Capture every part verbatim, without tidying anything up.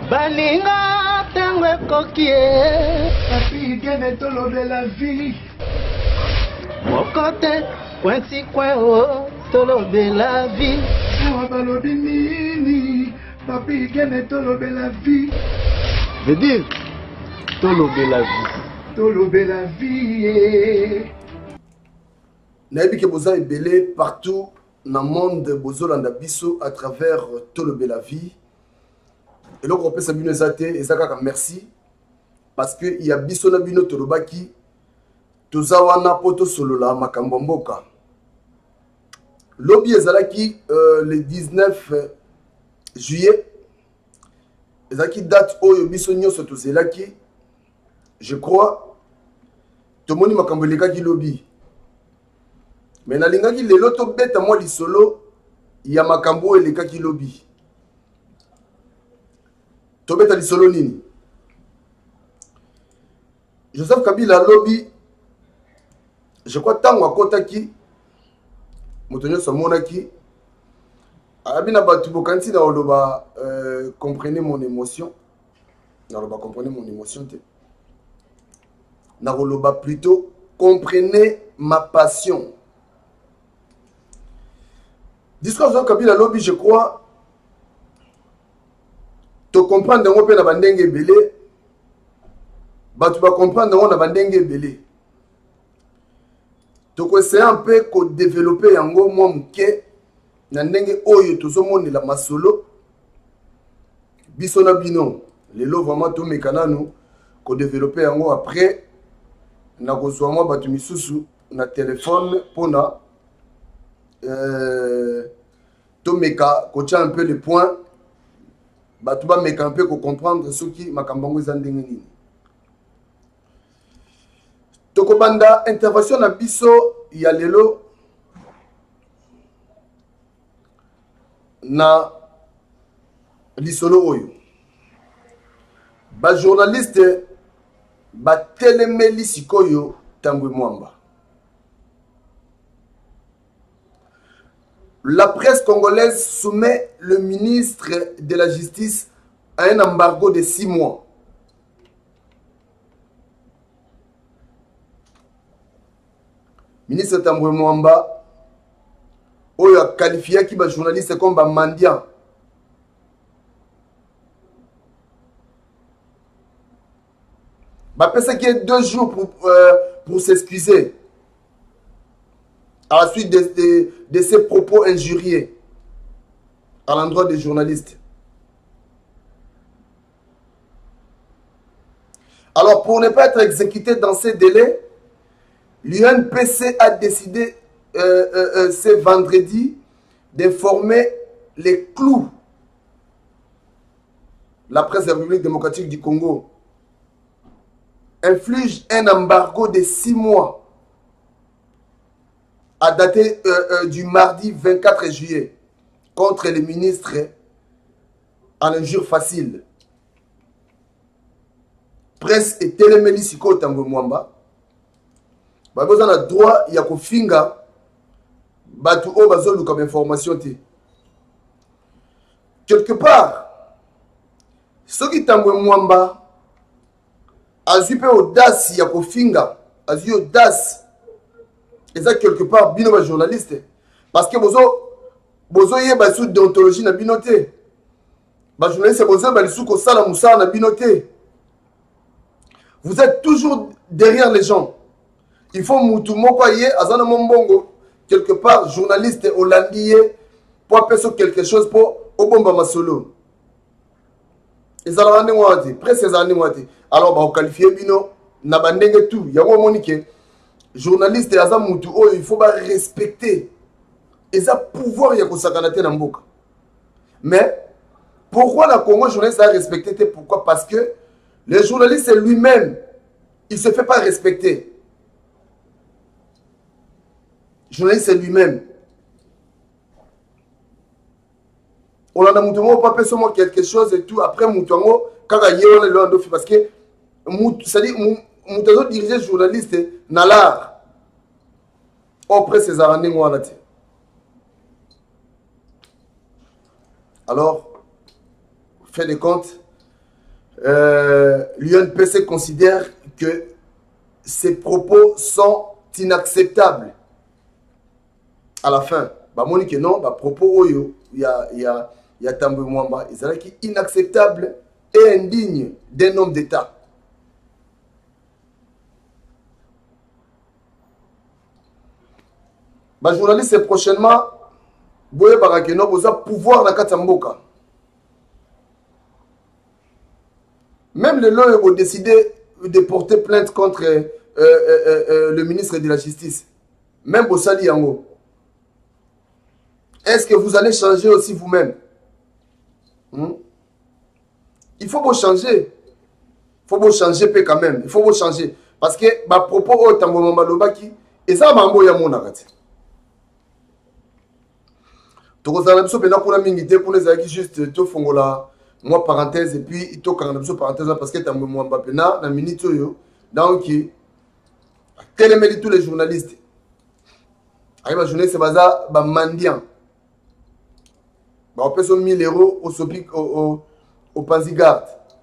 Baninga tangue kokie. Papi gene tolo de la vie. Mokote kwensi kwen o tolo de la vie. Awa balobi nini. Papi gene tolo de la vie. Veut dire tolo de la vie. Tolo de la vie. Nayebi ke boza ebele partout dans le monde bozolanda biso à travers Tolo de la vie. Et donc on peut s'abonner zate et ça kaka merci parce que il y a biso na bino tolobaki tozawana poto solola makambo mboka. Lobby ezalaki euh, le dix-neuf juillet. Ezalaki date oyo biso nyonso tozelaki. Je crois tomoni makambo lekaki lobby. Mais na lingaki lelo to beta moi lisolo ya makambo elekaki lobby. To beta lisolo nini? Joseph Kabila lobby. Je crois tango akotaki motonyo somonaki abina batu bokanti na oloba euh, comprenez mon émotion. Na oloba comprenez mon émotion te. Na oloba plutôt comprenez ma passion. Discours de Kabila lobby, je crois, tu comprends dans mon pays na bandenge belé, bah tu vas comprendre dans mon bandenge belé. Tu essayer un peu de développer yango moi mke na ndenge oyo to somoni la masolo biso na bino lelo vraiment to mekananu ko développer yango après na kozwa moi batu misusu na téléphone pona Euh, Tomeka, coach un peu le point, bah tu vas meka un peu pour comprendre ce qui m'a cambango zandengeni. Tokobanda intervention na biso ya lelo na lisolo oyo. Ba journaliste ba telemeli sikoyo Tambwe Mwamba. La presse congolaise soumet le ministre de la Justice à un embargo de six mois. Ministre Tambwe Mwamba, oyo a qualifié qui ba journaliste comme ba mendiant. Ba pesa qui est deux jours pour, euh, pour s'excuser. À la suite de, de, de ses propos injuriés à l'endroit des journalistes. Alors, pour ne pas être exécuté dans ces délais, l'U N P C a décidé euh, euh, euh, ce vendredi d'informer les clous, la presse de la République démocratique du Congo inflige un embargo de six mois à dater euh, euh, du mardi vingt-quatre juillet contre les ministres à l'injure facile. Presse et télémélie siko Tambwe Mwamba. Bah vous avez droit ya kofinga batu o bazolu comme information te. Quelque part, ce qui Tambwe Mwamba a eu audace ya kofinga, a eu audace. Et ça quelque part bino ba journaliste parce que bozo bozo yé ba sous déontologie na binoté ba journaliste bozo ba sous ko sala musala na binoté. Vous êtes toujours derrière les gens. Il faut mutu moko yé azana mombongo quelque part journaliste hollandais pour faire quelque chose pour obomba masolo. Et ça la ndenge wati presque ça ndenge wati alors ba qualifier bino na bandenge tout yango monique. Journaliste et Azam Moutou, oh, il faut pas respecter. Et ça, pouvoir, il y a qu'on s'accanater dans le bouc. Mais, pourquoi la Congo journaliste a respecté? Pourquoi? Parce que le journaliste lui-même, il ne se fait pas respecter. Le journaliste lui-même. On a Moutou, on peut pas quelque chose et tout. Après Moutou, quand il y a le parce que, c'est-à-dire, Moutou dirigeait journaliste dans l'art. Auprès de ces arènes, alors, fait des comptes, euh, l'U N P C considère que ces propos sont inacceptables. À la fin, bah moni que non, bah propos oyo, il y a il y a il y a Tambwe Mwamba, ils sont inacceptable et indigne d'un homme d'État. Bah journaliste prochainement, boye barakeno boza pouvoir na katamboka. Même les lois ont décidé de porter plainte contre euh, euh, euh, le ministre de la Justice. Même Bossali Yango. Est-ce que vous allez changer aussi vous-même? hmm? Il faut vous changer. Il faut vous changer quand même. Il faut vous changer. Parce que ma propos au Tambwe Malobaki, et ça m'a envoyé à mon arrêt. Donc, vous avez pour la minute, pour les amis, juste tout fongola. Moi, parenthèse, et puis, il faut quand parenthèse, parce que Tambwe Mwamba Pena, la minute, donc, quel est tous les journalistes? Arrive à journée, c'est bazar, bah, mendiant. Bah, on peut mille euros au Sopic, au, au, au Panzigard.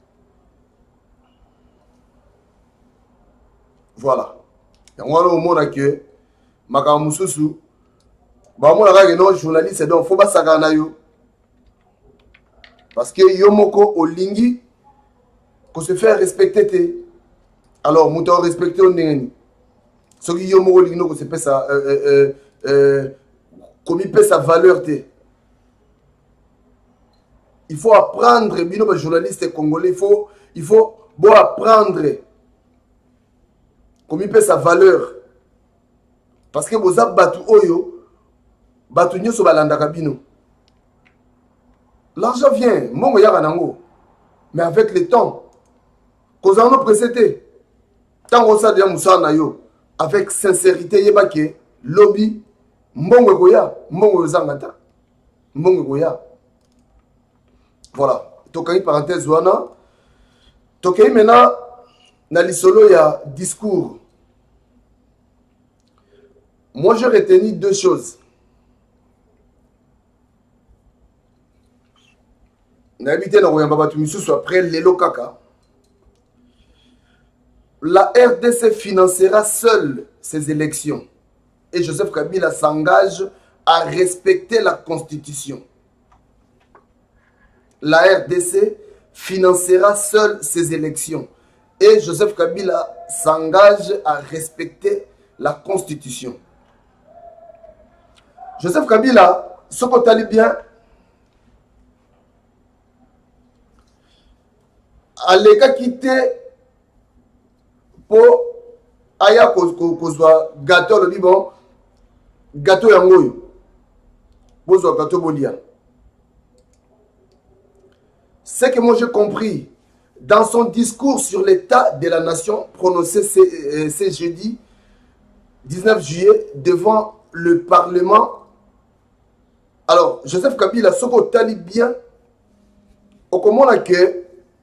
Voilà. Et on a au monde que, Maka Moussousou, bah, moi, la non, journaliste, donc, faut pas s'agana yo. Parce que Yomoko Olingi, qu'on se fait respecter. Alors, nous devons respecter au Néni. Ce qui Yomoko Olingi, qu'on se fait sa, euh, euh, euh, comme il paie sa valeur. Il faut apprendre, bino journaliste congolais, il faut, il faut bon apprendre comme il paie sa valeur. Parce que vous avez battu Oyo, battu Nyo Sobalanda Kabino. L'argent vient, Mongo Yaranango. Mais avec le temps, qu'on en a précédé. Tant qu'on s'est dit avec sincérité, Yebake, lobby, Mongo Goya, Mongo Zangata, Mongo Goya. Voilà. Tokai parenthèse wana. Tokai maintenant, dans l'isolo, il y a discours. Moi, j'ai retenu deux choses. N'habitez dans Royamba Tumisu après Lelo Kaka. La R D C financera seule ces élections. Et Joseph Kabila s'engage à respecter la Constitution. La R D C financera seule ces élections. Et Joseph Kabila s'engage à respecter la Constitution. Joseph Kabila, ce qu'on t'a dit bien, à l'état quitté pour aya kozwa gâteau le bon gâteau yangoyo bozwa gâteau bolia. Ce que moi j'ai compris dans son discours sur l'état de la nation prononcé ce, euh, ce jeudi dix-neuf juillet devant le Parlement. Alors Joseph Kabila ce qu'on t'a dit bien au comment là que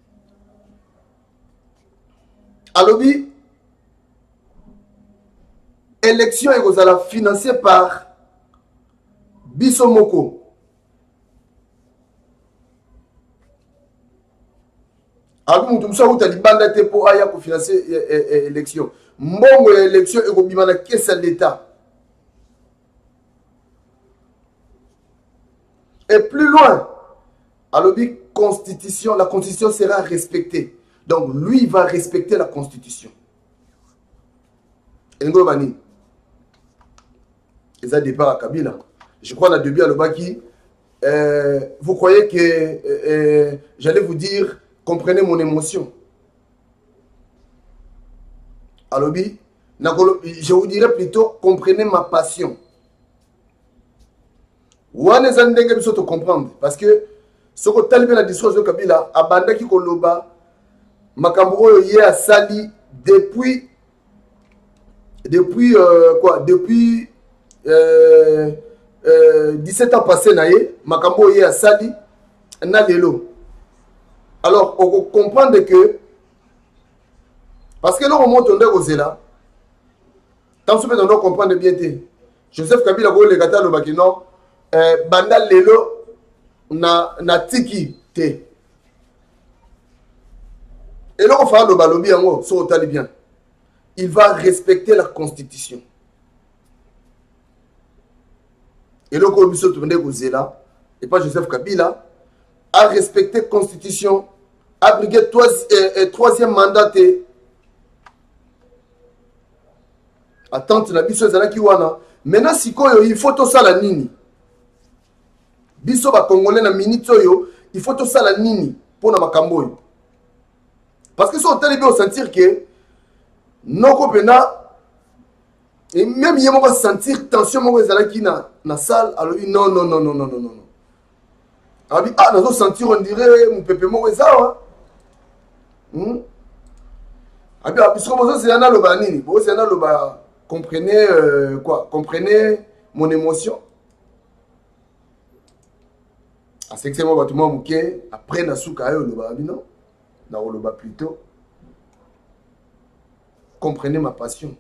Alobi, élection est financée par Bissomoko. Alobi, nous sommes tous les bandits pour aya pour financer l'élection. Mbongo l'élection est obligée de caisse à l'État. Et plus loin, Alobi, constitution, la constitution sera respectée. Donc, lui, il va respecter la Constitution. Et Ngolobani, ils ont départ à Kabila. Je crois, dans le début à Lobaki, euh, vous croyez que euh, j'allais vous dire, comprenez mon émotion. À Lobi, je vous dirais plutôt, comprenez ma passion. Ou en est-ce que vous comprendre? Parce que ce que tu as dit dans la discours de Kabila, Abanda qui Koloba, Makambo oyo ye a sali depuis depuis euh, quoi depuis euh, euh, dix-sept ans passés naïe Makambo ye a sali na lelo. Alors on comprend que parce que là on monte on est osé là tant que on doit comprendre bien te Joseph Kabila go le gata lo bakino euh, banda lelo na na tiki te. Et là, on va le balobi en haut, sur le bien. Il va respecter la constitution. Et là, on va là, et pas Joseph Kabila, a respecté la constitution, a brigué le troisième mandat. Attente la biso ezala ki wana. Maintenant sikoyo il faut to sala nini. Biso ba congolais na minute oyo, il faut to sala nini pour na makambo yo. Parce que si on télé bien sentir que noko pena et même yemo va sentir tension moko ezala ki na na salle alors non non non non non non non. Abi ah nazo sentir on dirait mon pépé moko ezawa. Hmm? Abi biso mo c'est na loba nini? Bo c'est na loba comprenez euh, quoi? Comprenez mon émotion. À ce que c'est moi, tout le monde, après, na souka yo le babi non, na le bas plutôt. Comprenez ma passion.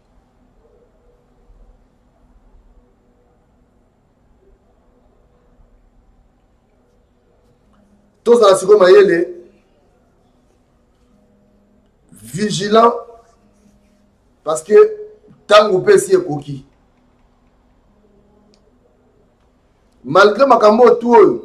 Tous à la seconde maïele, vigilant, parce que tant que vous si coquille. Malgré ma cambo tout,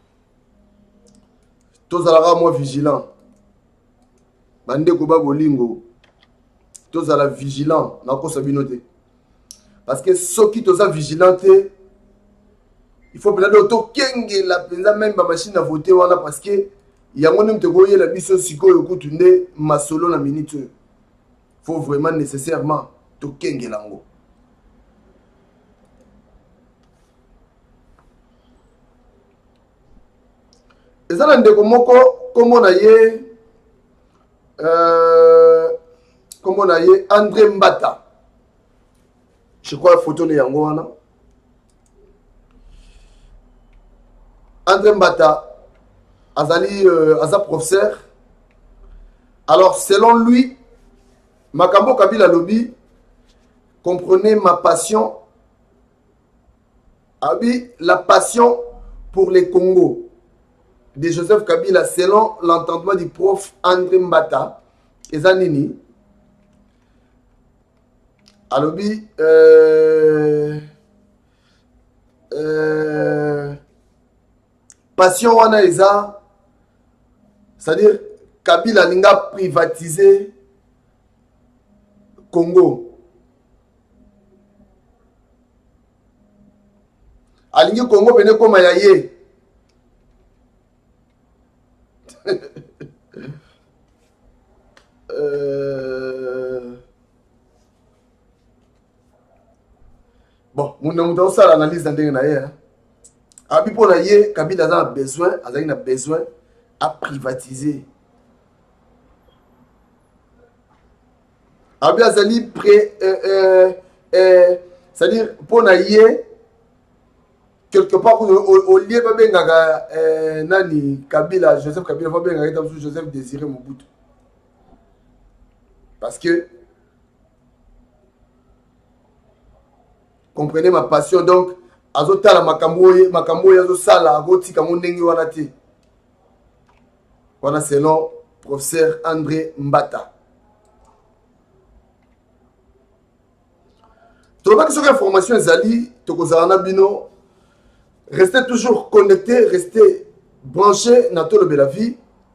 tous à la moi vigilant. Bande koba bolingo, tous à la vigilant, n'a pas sabinoté. Parce que ceux qui tous à vigilanté, il faut peut-être auto kenge la penza même ma machine à voter wana parce que il y a mon nom te goye la biso siko yokutunde ma solo na minute. Faut vraiment nécessairement to kenge lango. Et ça ndeko moko comme on a yé euh comme on a yé André Mbata. Je crois la photo de yango wana. André Mbata azali euh, aza professeur. Alors selon lui Makambo Kabila Lobi, comprenez ma passion, abi, la passion pour les Congo de Joseph Kabila selon l'entendement du prof André Mbata et Zanini. Alobi, euh, euh, passion wana eza, c'est-à-dire Kabila linga privatisé Congo. Alingi Congo pene koma ya ye. euh... Bon, mon nom dans ça l'analyse dans ndenge na ye. Abi pour na ye, Kabila a besoin, azali na besoin à privatiser. Abi azali prêt, euh, euh, euh, c'est-à-dire pour naïe quelque part au lieu de bengaga euh, nani Kabila Joseph Kabila va bengaga Joseph Désiré Mobutu parce que comprenez ma passion donc azota la makamboye makamboye azo sala agoti kamo ndenge wana te wana selon professeur André Mbata. Tu vois que cette information est ali, bino, restez toujours connectés, restez branchés dans tout le bel vie.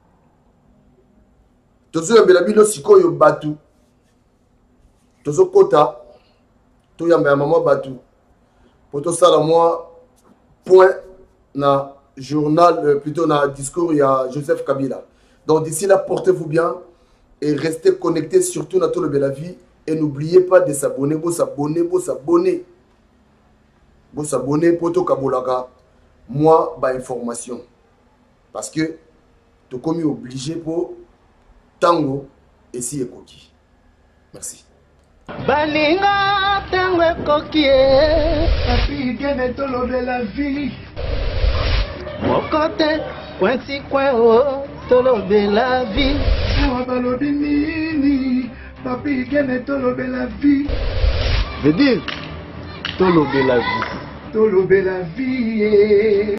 Toujours le bel vie, si quoi yo batu, toujours kota, tout yamba maman batu. Pour tout ça, moi, point na journal, plutôt na discours, il y a Joseph Kabila. Donc d'ici là, portez-vous bien et restez connectés surtout dans tout le bel vie. Et n'oubliez pas de s'abonner, vous s'abonner, vous s'abonner. Vous s'abonner pour tout Kabolaga. Moi, bah information. Parce que tu es comme obligé pour tango et si ekoki. Merci. Baninga tango ekoki. Papi gene tolo de la vie. Mon côté, coin si coin oh, tolo de la vie. Awa balobi nini. Papi, gene tolo de la vie. Veut dire, tolo de la vie. Tolo de la vie.